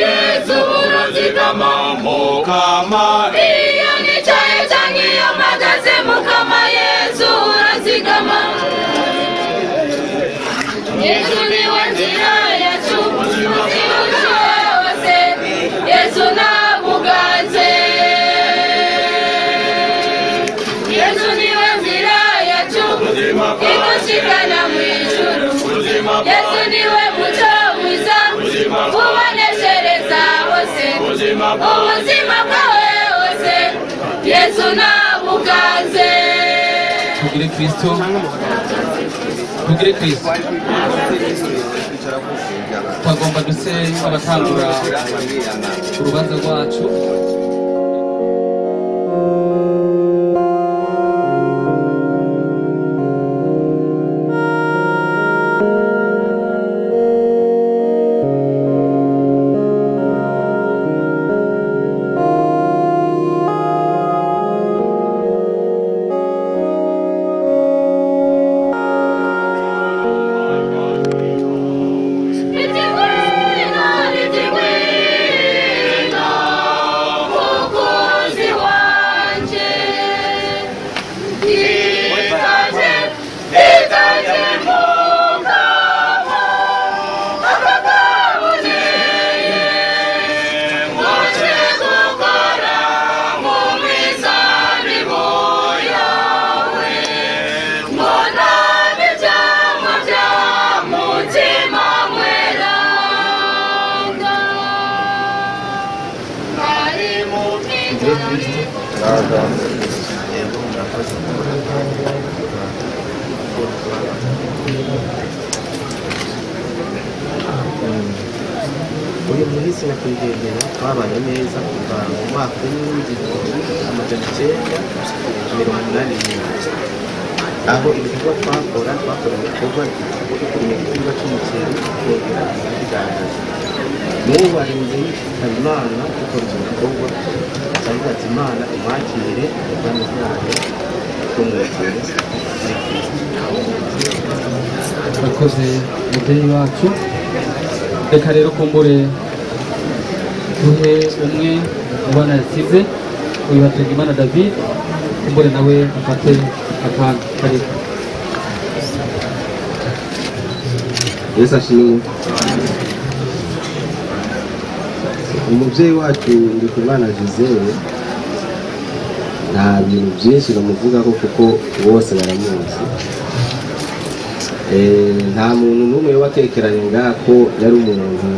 Yesu urazigama mukama iyo nicaye canke iyo mpagaze mukama Yesu urazigama Yesu niwe nzira yacu wose Yesu nabuganze Yesu niwe nzira yacu igushikana mw'ijuru Yesu niwe muco mwiza uboneshereza hose ubuzima bwawe hose Yesu nabuganze tugire Kristo tugire Kristo twagomba duse abatangura urubanza rwacu uyu munsi nakwigendera twabanye neza kuva mu mwaka w'1980 aho ibikorwa twakora ibikorwa byo kurima igihingwa cy'umuceri kongera ibidandaza n'ubu ari mu gihe Imana dukora icyo gikorwa cyangwa ati Imana imwakire ubwami bwayo bw'umwakire turakoze mubyeyi wacu reka rero kumbure duhe umwe mu bana yasize uyu Hatungimana David kumbure nawe afate akantu kariko Yesu ashimwe umubyeyi wacu Ndikumana Gisele nta bintu byinshi bamuvugaho kuko bose baramuzi nta muntu n'umwe wakekeranye ngako yari umuntu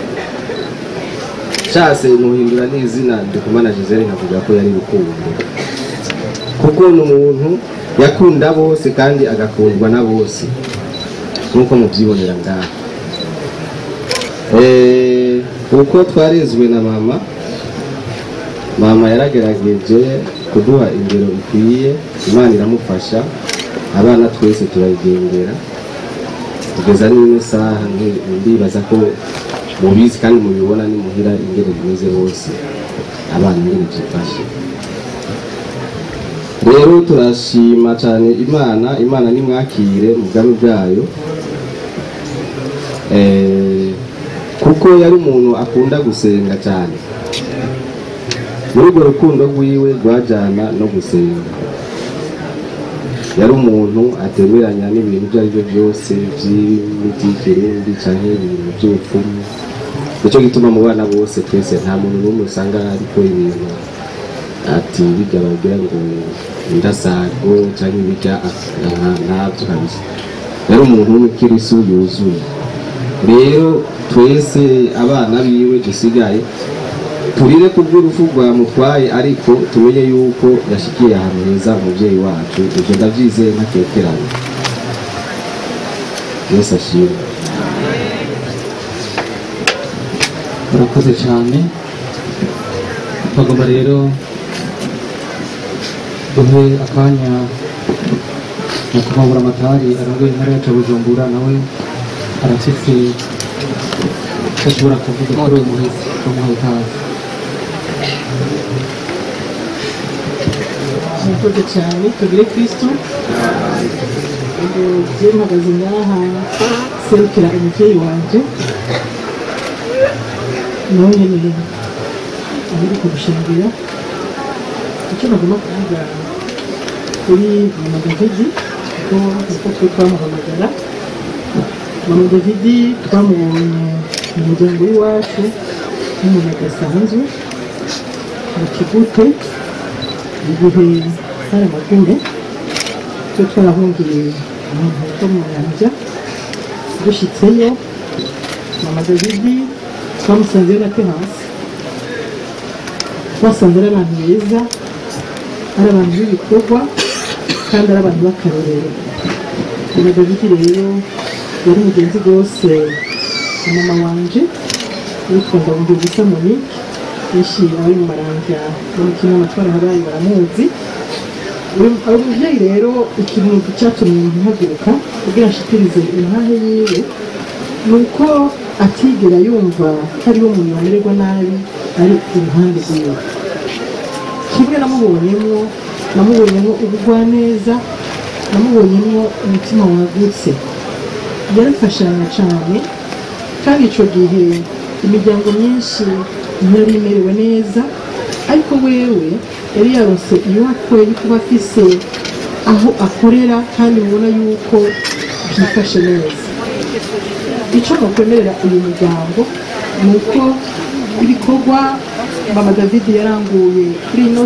cyase muhindura n'izina Ndikumana Gisele nkavuga ko yari rukundo kuko ni umuntu yakunda bose kandi agakundwa na bose nkuko mubyibonera ngaho uko twarezwe na mama yaragerageje kuduha indero ikwiye Imana iramufasha abana twese turayigendera kugeza n'ino saha ndibaza ko mubizi kandi mubibona ni muhira ingero bimeze hose abana ingero byifashe rero turashima cyane Imana nimwakire mu bwami bwayo kuko yari umuntu akunda gusenga cyane muri urwo rukundo rwiwe rwajyana no gusenga yari umuntu atemeranya n'ibintu ibyo ari byo byose by'imiti kirundi cyangwa ibintu by'ubupfumu nicyo gituma mu bana bose twese nta muntu n'umwe usanga ariko ibintu ati bijya bagira ngo ndasago cyangwa ibijya ntabyo kabisa yari umuntu w'umukirisu yuzuye rero twese abana biwe dusigaye turire kubw'urupfu rwamutwaye ariko tumenye yuko yashikiye ahantu heza umubyeyi wacu ibyo ndabyizeye ntakekeranye Yesu ashimwe murakoze cyane bagomba rero duhe akanya nyakubahwa amatari arongoye intara yacu Bujumbura nawe arafite icyo ashobora kuvuga kuri uyu muhisi bamuhaye ikaze murakoze cyane tugire Kristo je mpagaze ngaha serukira umubyeyi wanje nawe nyine ari kurushingira icyo bagomba kuvuga kuri mama David kuko twe twamuhamagara mama David twamubonye mu muryango w'iwacu n'umuntu adasanzwe mu Kigute igihe hari amagume twe twarahungiye ahantu ho mu nyanja dushyitseyo mama David twamusanzeyo na Terence twasanze ari abantu beza ari abantu b'ibikorwa kandi ari abantu b'akarorero mama David rero yari mugenzi rwose na mama wanje witwa Ngabonziza Monique yishira ari mu Maranvya no mu Kinama twarahabaye baramuzi uyu mubyeyi rero ikintu cyatumye ntihaguruka kugira ashikirize intahe yiwe nuko atigera yumva hariho umuntu wamererwa nabi ari iruhande rwiwe kimwe namubonyemo ubugwaneza namubonyemo umutima wagutse yarafashanya cyane kandi icyo gihe imiryango myinshi ntiyari imerewe neza ariko wewe yari yarose iyo akoye kuba afise aho akorera kandi mubona yuko byifashe neza icyo bakwemerera uyu muryango ni uko ibikorwa mama David yaranguye kuri ino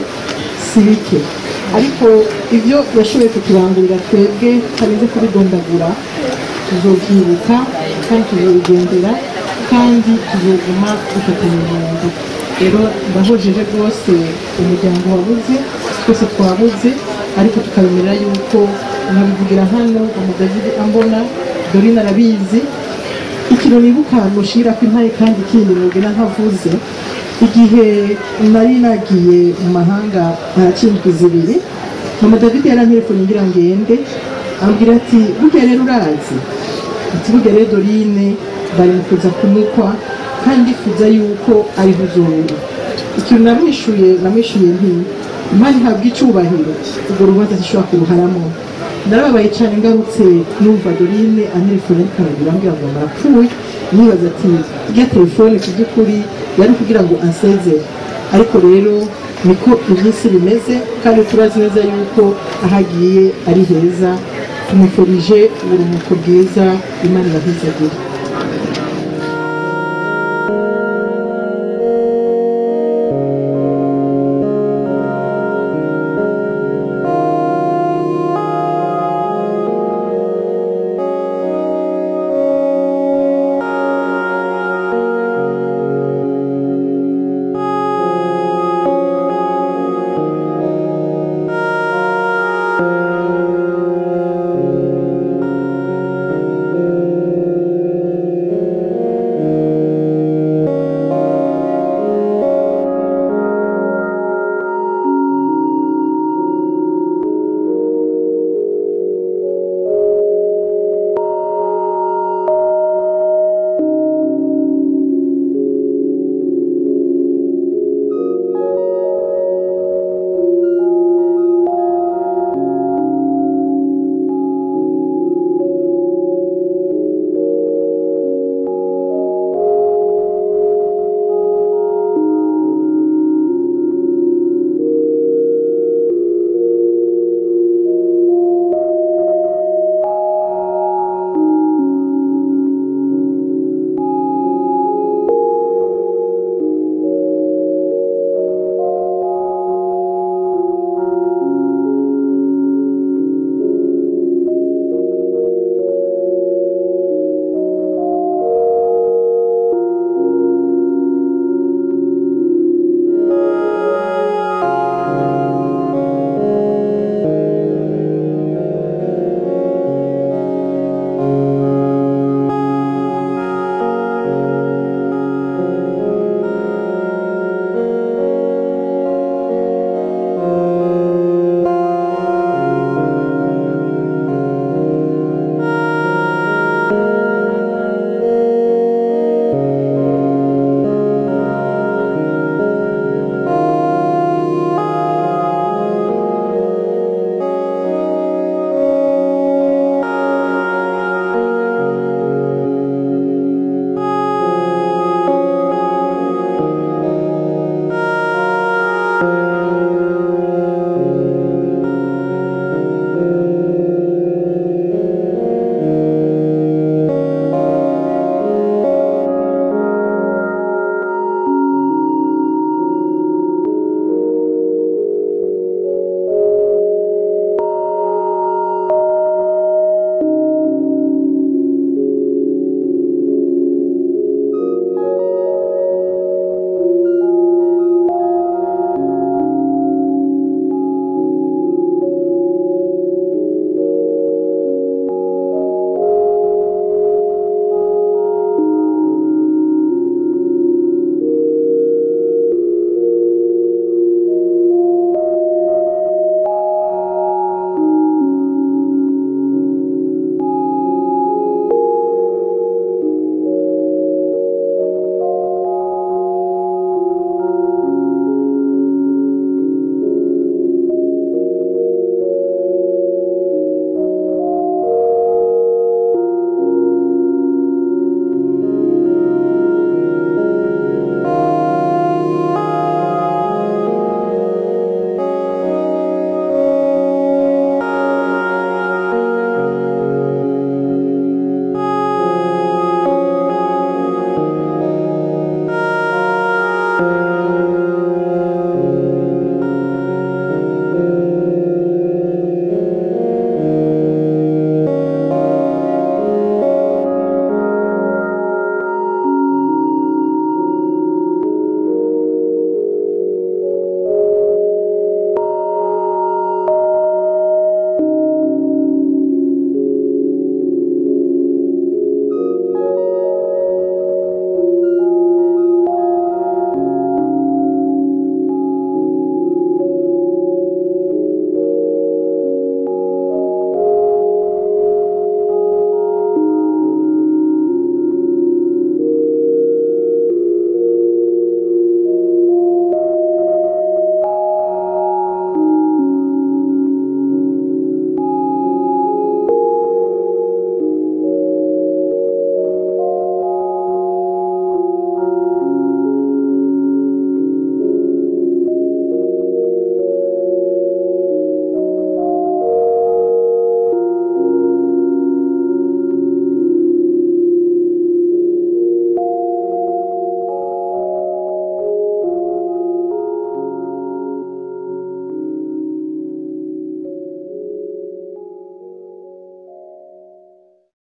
si bike ariko ibyo yashoboye kuturangurira twebwe tutarinze kubidondagura tuzobyibuka kandi tuzobigendera kandi tuzoguma dufatanya umurongo rero ndahojeje rwose umuryango wabuze twese twabuze ariko tukabemerera yuko nkabivugira hano mama David ambona Dorine arabizi ikintu nibuka mushira ko intaye kandi ikindi mubwira ntavuze igihe nari nagiye mu mahanga ntakindwi zibiri mama David yarantelefone ngira ngende ambwira ati burya rero urazi ati burya rero Dorine bari kuza kumukwa kandi fuza yuko ari huzuru ikintu namwishuye nti Imana ihabwa icyubahiro ubwo rubanza zishobora kuruharamo narababaye cyane ngarutse numva Dorine antelefone arambwira ngo marapfuye nibaza ati irya telefone ku by'ukuri yari kugira ngo ansezere ariko rero niko iby'isi bimeze kandi turazi neza yuko ahagiye ari heza tumufurije uburuhuko bwiza Imana ibahezagire